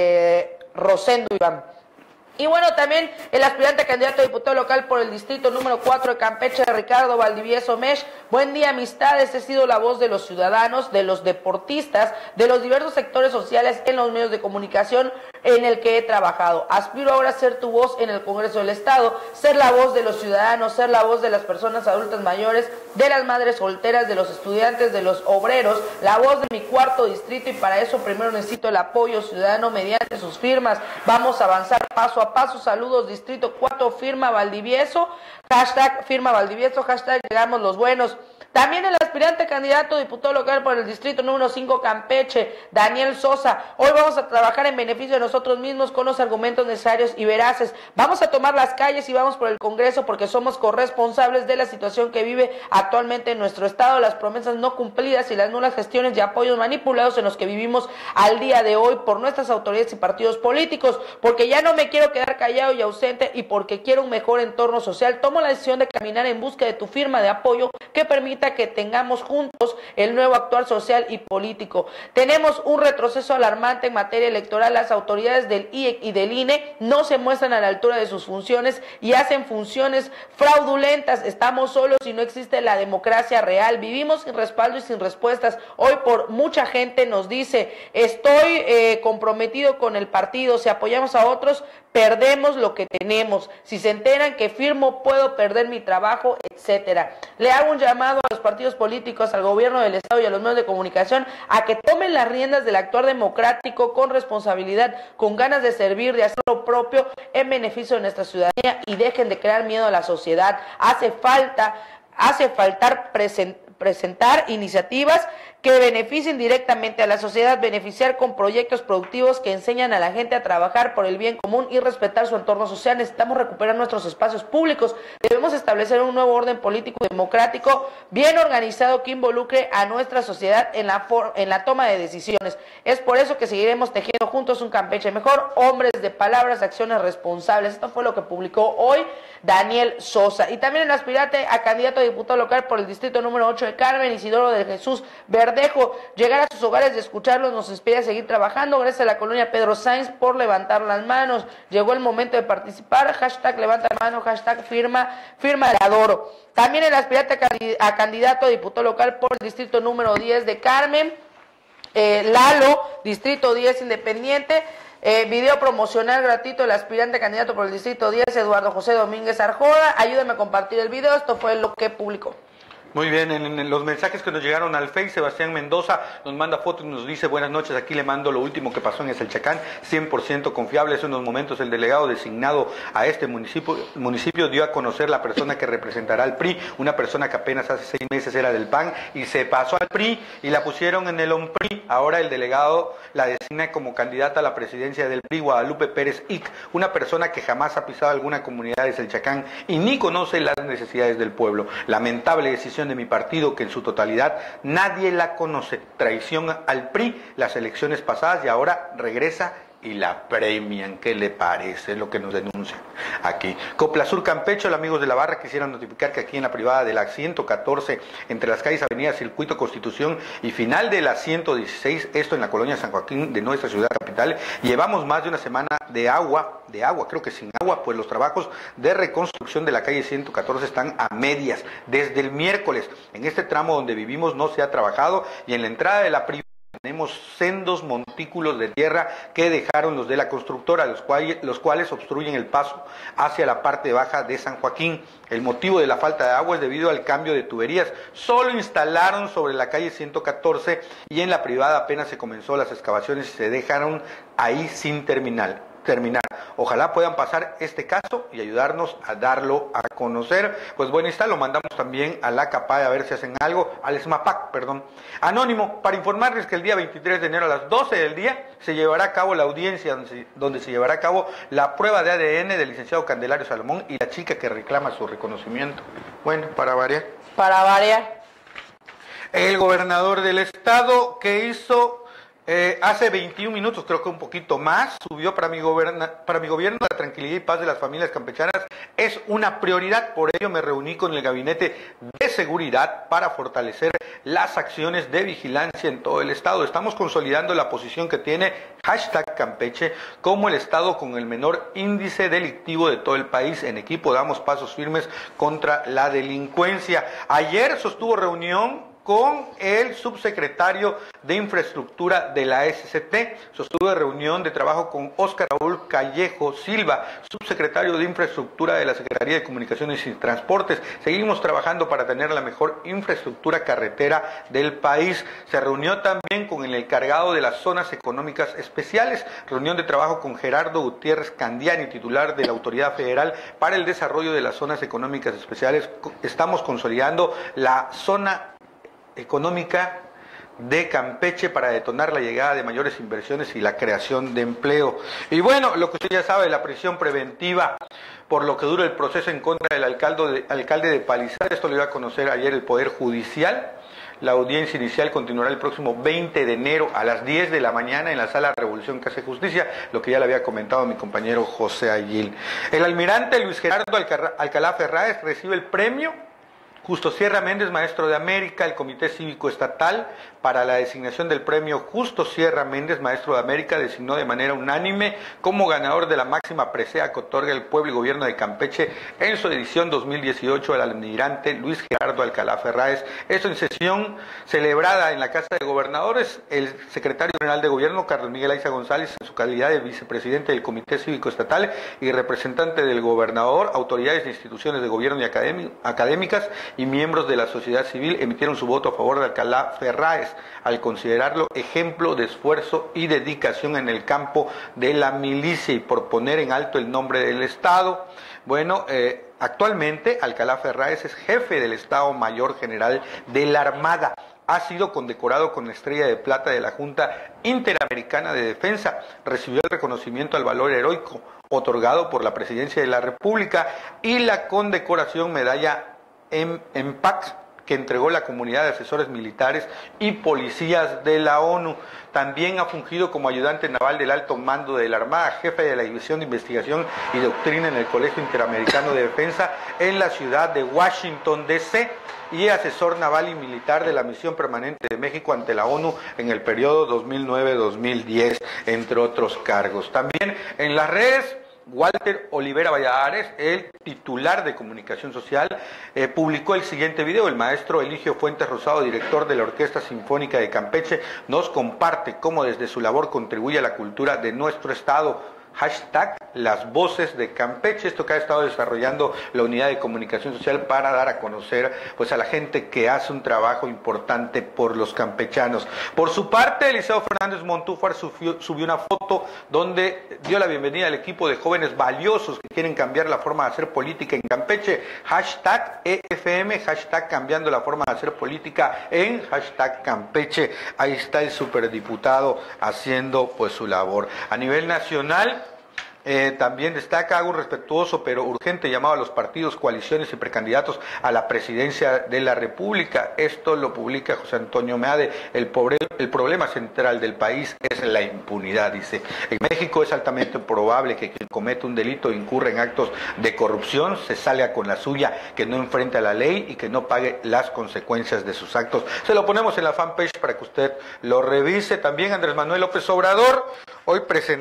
Rosendo Iván. Y bueno, también el aspirante a candidato a diputado local por el distrito número 4 de Campeche, Ricardo Valdivieso Mesh: buen día, amistades, he sido la voz de los ciudadanos, de los deportistas, de los diversos sectores sociales en los medios de comunicación en el que he trabajado. Aspiro ahora a ser tu voz en el Congreso del Estado, ser la voz de los ciudadanos, ser la voz de las personas adultas mayores, de las madres solteras, de los estudiantes, de los obreros, la voz de mi cuarto distrito, y para eso primero necesito el apoyo ciudadano mediante sus firmas. Vamos a avanzar paso a paso. Saludos, Distrito 4, firma Valdivieso, hashtag firma Valdivieso, hashtag llegamos los buenos. También el aspirante candidato a diputado local por el distrito número 5 Campeche, Daniel Sosa: hoy vamos a trabajar en beneficio de nosotros mismos con los argumentos necesarios y veraces. Vamos a tomar las calles y vamos por el Congreso porque somos corresponsables de la situación que vive actualmente en nuestro estado, las promesas no cumplidas y las nulas gestiones y apoyos manipulados en los que vivimos al día de hoy por nuestras autoridades y partidos políticos. Porque ya no me quiero quedar callado y ausente, y porque quiero un mejor entorno social, tomo la decisión de caminar en busca de tu firma de apoyo que permita que tengamos juntos el nuevo actuar social y político. Tenemos un retroceso alarmante en materia electoral. Las autoridades del IEC y del INE no se muestran a la altura de sus funciones y hacen funciones fraudulentas. Estamos solos y no existe la democracia real. Vivimos sin respaldo y sin respuestas. Hoy por mucha gente nos dice: estoy comprometido con el partido, si apoyamos a otros perdemos lo que tenemos, si se enteran que firmo puedo perder mi trabajo, etcétera. Le hago un llamado a los partidos políticos, al gobierno del Estado y a los medios de comunicación a que tomen las riendas del actuar democrático con responsabilidad, con ganas de servir, de hacer lo propio en beneficio de nuestra ciudadanía, y dejen de crear miedo a la sociedad. Hace falta presentar iniciativas que beneficien directamente a la sociedad, beneficiar con proyectos productivos que enseñan a la gente a trabajar por el bien común y respetar su entorno social. Necesitamos recuperar nuestros espacios públicos. Debemos establecer un nuevo orden político y democrático bien organizado que involucre a nuestra sociedad en la toma de decisiones. Es por eso que seguiremos tejiendo juntos un Campeche mejor, hombres de palabras, acciones responsables. Esto fue lo que publicó hoy Daniel Sosa. Y también el aspirante a candidato a diputado local por el distrito número 8 de Carmen, Isidoro de Jesús Verdejo: llegar a sus hogares y escucharlos nos inspira a seguir trabajando. Gracias a la colonia Pedro Sainz por levantar las manos. Llegó el momento de participar. Hashtag levanta la mano, hashtag firma le adoro. También el aspirante a candidato a diputado local por el distrito número 10 de Carmen, Lalo, distrito 10 independiente. Video promocional gratuito del aspirante candidato por el distrito 10, Eduardo José Domínguez Arjona. Ayúdame a compartir el video. Esto fue lo que publicó. Muy bien, en los mensajes que nos llegaron al Face, Sebastián Mendoza nos manda fotos y nos dice: buenas noches, aquí le mando lo último que pasó en el Chacán, 100% confiable. Hace unos momentos el delegado designado a este municipio dio a conocer la persona que representará al PRI, una persona que apenas hace 6 meses era del PAN y se pasó al PRI y la pusieron en el OMPRI. Ahora el delegado la designa como candidata a la presidencia del PRI, Guadalupe Pérez Ic, una persona que jamás ha pisado alguna comunidad de Selchacán y ni conoce las necesidades del pueblo. Lamentable decisión de mi partido, que en su totalidad nadie la conoce. Traición al PRI las elecciones pasadas y ahora regresa y la premian. ¿Qué le parece? Es lo que nos denuncian aquí. Coplasur Campeche, los amigos de la barra quisieran notificar que aquí en la privada de la 114, entre las calles Avenida Circuito Constitución y final de la 116, esto en la colonia San Joaquín de nuestra ciudad capital, llevamos más de una semana de agua, creo que sin agua, pues los trabajos de reconstrucción de la calle 114 están a medias. Desde el miércoles, en este tramo donde vivimos no se ha trabajado y en la entrada de la privada tenemos sendos montículos de tierra que dejaron los de la constructora, los cuales obstruyen el paso hacia la parte baja de San Joaquín. El motivo de la falta de agua es debido al cambio de tuberías. Solo instalaron sobre la calle 114 y en la privada apenas se comenzó las excavaciones y se dejaron ahí sin terminar. Ojalá puedan pasar este caso y ayudarnos a darlo a conocer. Pues bueno, está, lo mandamos también a la CAPAE a ver si hacen algo, al SMAPAC, perdón. Anónimo, para informarles que el día 23 de enero a las 12 del día se llevará a cabo la audiencia donde se llevará a cabo la prueba de ADN del licenciado Candelario Salomón y la chica que reclama su reconocimiento. Bueno, para variar. Para variar. El gobernador del estado que hizo... hace 21 minutos, creo que un poquito más, subió para mi gobierno la tranquilidad y paz de las familias campechanas es una prioridad. Por ello me reuní con el Gabinete de Seguridad para fortalecer las acciones de vigilancia en todo el estado. Estamos consolidando la posición que tiene #Campeche como el estado con el menor índice delictivo de todo el país. En equipo damos pasos firmes contra la delincuencia. Ayer sostuvo reunión con el subsecretario de Infraestructura de la SCT. Sostuve reunión de trabajo con Óscar Raúl Callejo Silva, subsecretario de Infraestructura de la Secretaría de Comunicaciones y Transportes. Seguimos trabajando para tener la mejor infraestructura carretera del país. Se reunió también con el encargado de las zonas económicas especiales. Reunión de trabajo con Gerardo Gutiérrez Candiani, titular de la Autoridad Federal para el Desarrollo de las Zonas Económicas Especiales. Estamos consolidando la zona económica de Campeche para detonar la llegada de mayores inversiones y la creación de empleo. Y bueno, lo que usted ya sabe, la prisión preventiva por lo que dura el proceso en contra del alcalde de Palizar. Esto lo iba a conocer ayer el Poder Judicial. La audiencia inicial continuará el próximo 20 de enero a las 10 de la mañana en la Sala Revolución Casa de Justicia, lo que ya le había comentado a mi compañero José Aguil. El almirante Luis Gerardo Alcalá Ferráez recibe el premio Justo Sierra Méndez, Maestro de América. El Comité Cívico Estatal para la designación del premio Justo Sierra Méndez, Maestro de América, designó de manera unánime como ganador de la máxima presea que otorga el pueblo y gobierno de Campeche en su edición 2018 al almirante Luis Gerardo Alcalá Ferráez. Esto en sesión celebrada en la Casa de Gobernadores. El secretario general de Gobierno, Carlos Miguel Aiza González, en su calidad de vicepresidente del Comité Cívico Estatal y representante del gobernador, autoridades de instituciones de gobierno y académicas y miembros de la sociedad civil emitieron su voto a favor de Alcalá Ferráez al considerarlo ejemplo de esfuerzo y dedicación en el campo de la milicia y por poner en alto el nombre del Estado. Bueno, actualmente Alcalá Ferráez es jefe del Estado Mayor General de la Armada. Ha sido condecorado con la Estrella de Plata de la Junta Interamericana de Defensa. Recibió el reconocimiento al valor heroico otorgado por la Presidencia de la República y la condecoración Medalla MPAC que entregó la comunidad de asesores militares y policías de la ONU. También ha fungido como ayudante naval del alto mando de la Armada, jefe de la División de Investigación y Doctrina en el Colegio Interamericano de Defensa en la ciudad de Washington, D.C., y asesor naval y militar de la Misión Permanente de México ante la ONU en el periodo 2009-2010, entre otros cargos. También en las redes, Walter Olivera Valladares, el titular de Comunicación Social, publicó el siguiente video. El maestro Eligio Fuentes Rosado, director de la Orquesta Sinfónica de Campeche, nos comparte cómo desde su labor contribuye a la cultura de nuestro estado. hashtag Las Voces de Campeche, esto que ha estado desarrollando la Unidad de Comunicación Social para dar a conocer pues a la gente que hace un trabajo importante por los campechanos. Por su parte, Eliseo Fernández Montúfar subió una foto donde dio la bienvenida al equipo de jóvenes valiosos que quieren cambiar la forma de hacer política en Campeche, hashtag EFM, hashtag cambiando la forma de hacer política en hashtag Campeche. Ahí está el superdiputado haciendo pues su labor. A nivel nacional, también destaca un respetuoso pero urgente llamado a los partidos, coaliciones y precandidatos a la presidencia de la República. Esto lo publica José Antonio Meade. El problema central del país es la impunidad, dice. En México es altamente probable que quien comete un delito incurra en actos de corrupción, se salga con la suya, que no enfrente a la ley y que no pague las consecuencias de sus actos. Se lo ponemos en la fanpage para que usted lo revise. También Andrés Manuel López Obrador hoy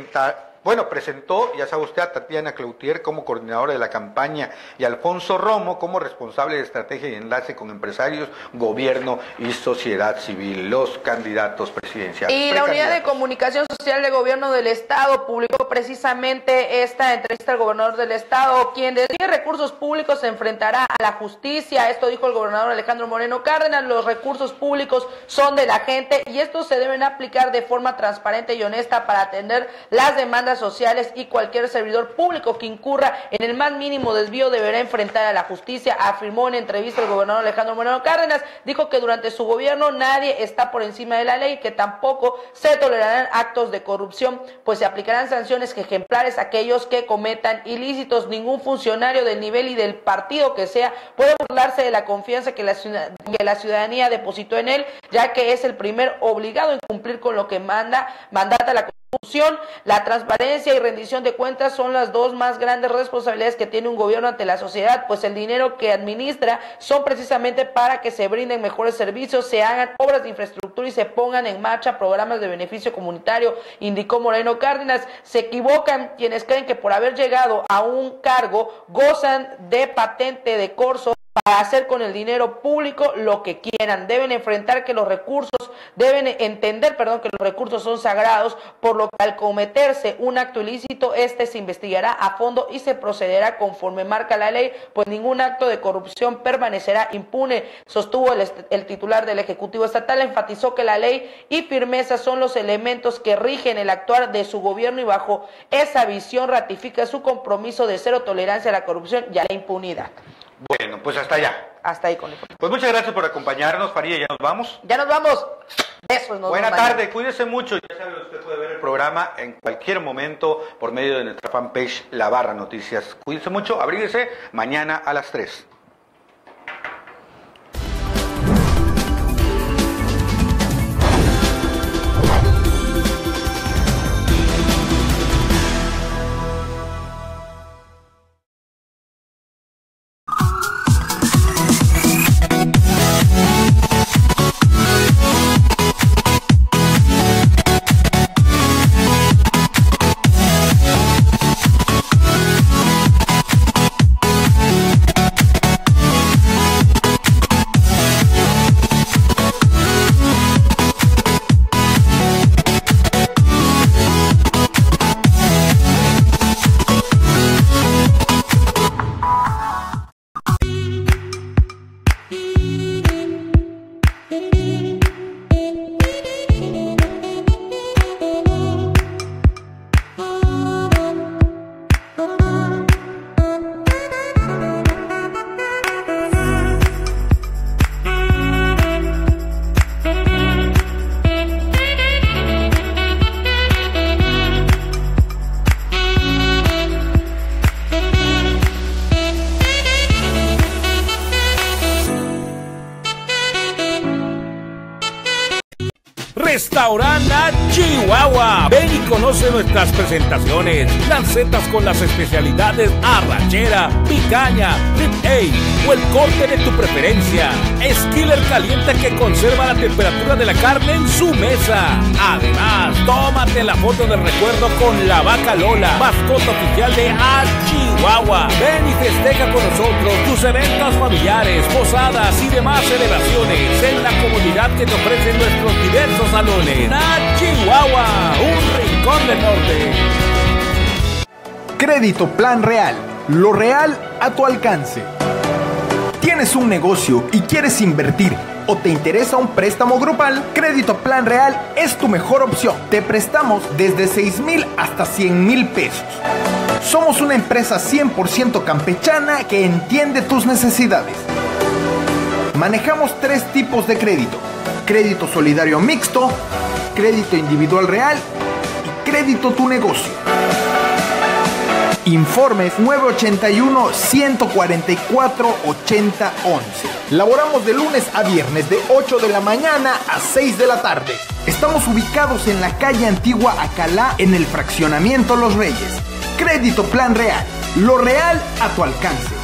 presentó, ya sabe usted, a Tatiana Cloutier como coordinadora de la campaña y a Alfonso Romo como responsable de estrategia y enlace con empresarios, gobierno y sociedad civil, los candidatos presidenciales. Y la Unidad de Comunicación Social de Gobierno del Estado publicó precisamente esta entrevista al gobernador del Estado, quien desvía recursos públicos se enfrentará a la justicia. Esto dijo el gobernador Alejandro Moreno Cárdenas: los recursos públicos son de la gente y estos se deben aplicar de forma transparente y honesta para atender las demandas sociales, y cualquier servidor público que incurra en el más mínimo desvío deberá enfrentar a la justicia, afirmó en entrevista el gobernador Alejandro Moreno Cárdenas. Dijo que durante su gobierno nadie está por encima de la ley y que tampoco se tolerarán actos de corrupción, pues se aplicarán sanciones ejemplares a aquellos que cometan ilícitos. Ningún funcionario del nivel y del partido que sea puede burlarse de la confianza que la ciudadanía depositó en él, ya que es el primer obligado en cumplir con lo que mandata la Constitución. La transparencia y rendición de cuentas son las dos más grandes responsabilidades que tiene un gobierno ante la sociedad, pues el dinero que administra son precisamente para que se brinden mejores servicios, se hagan obras de infraestructura y se pongan en marcha programas de beneficio comunitario, indicó Moreno Cárdenas. Se equivocan quienes creen que por haber llegado a un cargo gozan de patente de corso para hacer con el dinero público lo que quieran. Deben entender que los recursos son sagrados, por lo que al cometerse un acto ilícito, se investigará a fondo y se procederá conforme marca la ley, pues ningún acto de corrupción permanecerá impune, sostuvo el titular del Ejecutivo Estatal. Enfatizó que la ley y firmeza son los elementos que rigen el actuar de su gobierno y bajo esa visión ratifica su compromiso de cero tolerancia a la corrupción y a la impunidad. Bueno, pues hasta allá. Hasta ahí con el... Pues muchas gracias por acompañarnos, Faría. ¿Ya nos vamos? Ya nos vamos. Besos. Buena tarde, cuídese mucho. Ya sabe, usted puede ver el programa en cualquier momento por medio de nuestra fanpage La Barra Noticias. Cuídense mucho, abríguese mañana a las 3. Restaurante Chihuahua. Ven y conoce nuestras presentaciones. Lancetas con las especialidades arrachera, picaña, rib-eye o el corte de tu preferencia. Skiller caliente que conserva la temperatura de la carne en su mesa. Además, tómate la foto de recuerdo con la vaca Lola, mascota oficial de Chihuahua. Ven y festeja con nosotros tus eventos familiares, posadas y demás celebraciones en la comunidad que te ofrecen nuestros diversos salones. Chihuahua, un rincón del norte. Crédito Plan Real. Lo real a tu alcance. ¿Tienes un negocio y quieres invertir o te interesa un préstamo grupal? Crédito Plan Real es tu mejor opción. Te prestamos desde 6,000 hasta 100,000 pesos. Somos una empresa 100% campechana que entiende tus necesidades. Manejamos 3 tipos de crédito: crédito solidario mixto, crédito individual real y crédito tu negocio. Informes 981-144-8011. Laboramos de lunes a viernes de 8 de la mañana a 6 de la tarde. Estamos ubicados en la calle Antigua Acalá, en el fraccionamiento Los Reyes. Crédito Plan Real. Lo real a tu alcance.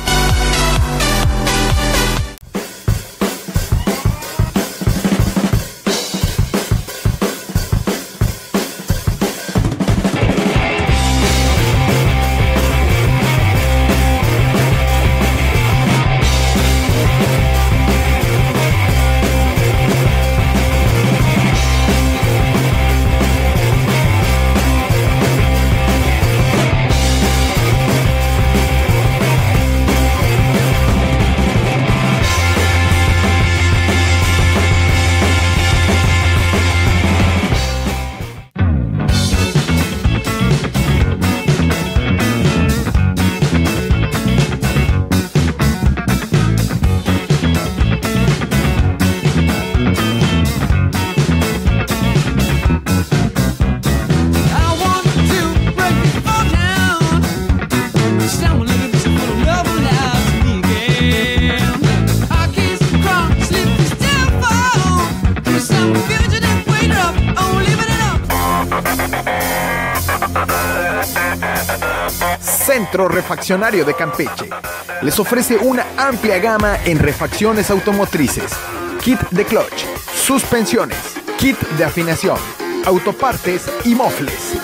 Centro Refaccionario de Campeche les ofrece una amplia gama en refacciones automotrices, kit de clutch, suspensiones, kit de afinación, autopartes y mofles.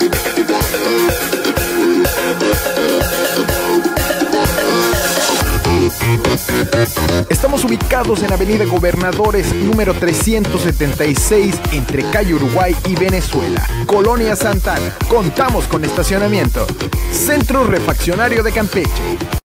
Estamos ubicados en Avenida Gobernadores número 376 entre calle Uruguay y Venezuela, Colonia Santana. Contamos con estacionamiento. Centro Refaccionario de Campeche.